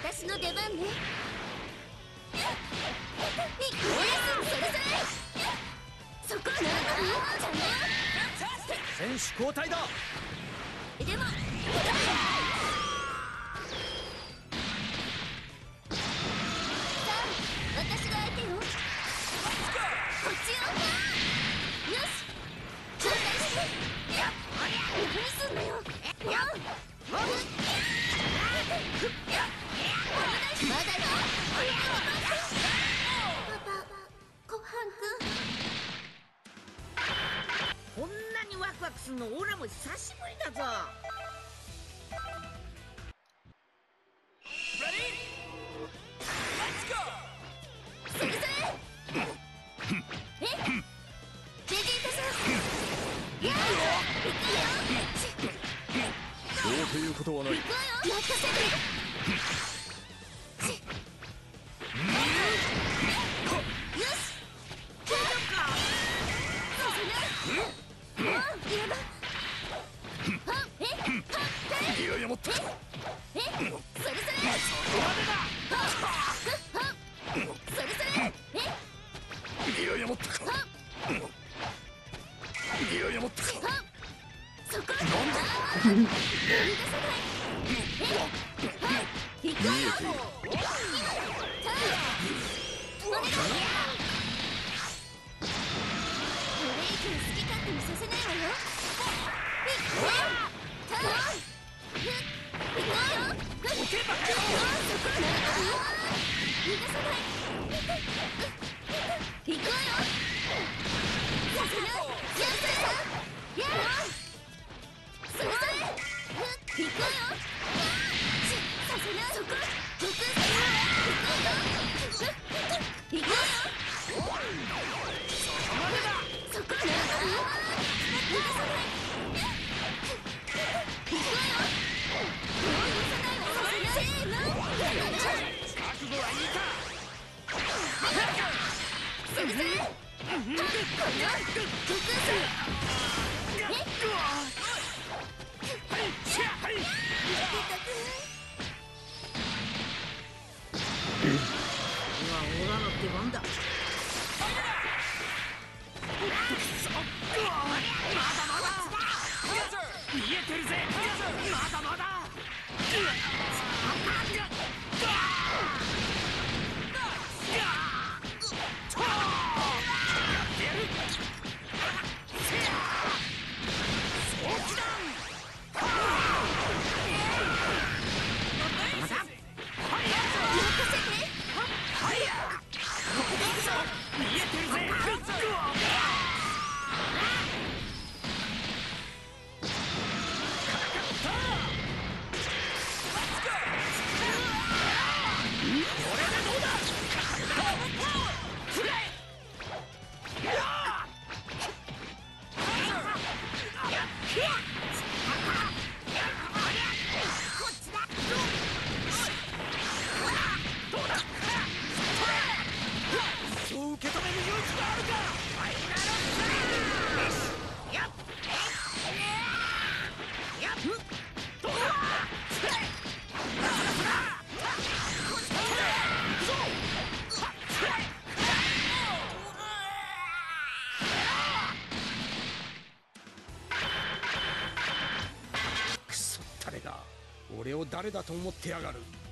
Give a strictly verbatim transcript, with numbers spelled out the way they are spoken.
私の出番ね。そこなの選手交代だ。 でも私が相手よ。こっちよ。よし交代して。何すんのよ。まだよ。パパ、ごはんくん。 こんなにワクワクするのオラも久しぶりだぞ。 それそれ。え？ベジータさん。やあ、行くよ。 どうということはない。 行くわよ。任せて。よし。大丈夫か？させな。あ、やば。は、え、は、え。 いやいやもっと。 え、え、それそれ。それそれ。え。 いやいやもっと。いやいやもっと。 そこ。逃がさない。え、は、行くわよ。お願い。これ以上好き勝手にさせないわよ。え、た、ふ、行くわよ。そこ。逃がさない。行くわよ。させない。やったさ。やろう。それそれ。行くわよ。させない。そこ。僕。行くわよ。そこ。逃がさない。行くわよ。もう許さないわ。させない。せーの。 覚悟はいいか。 それそれ。この。僕。 今オラの出番だ。 見えてるぜ。まだまだ。そう受け止める勇気があるか。クソったれが俺を誰だと思ってやがる。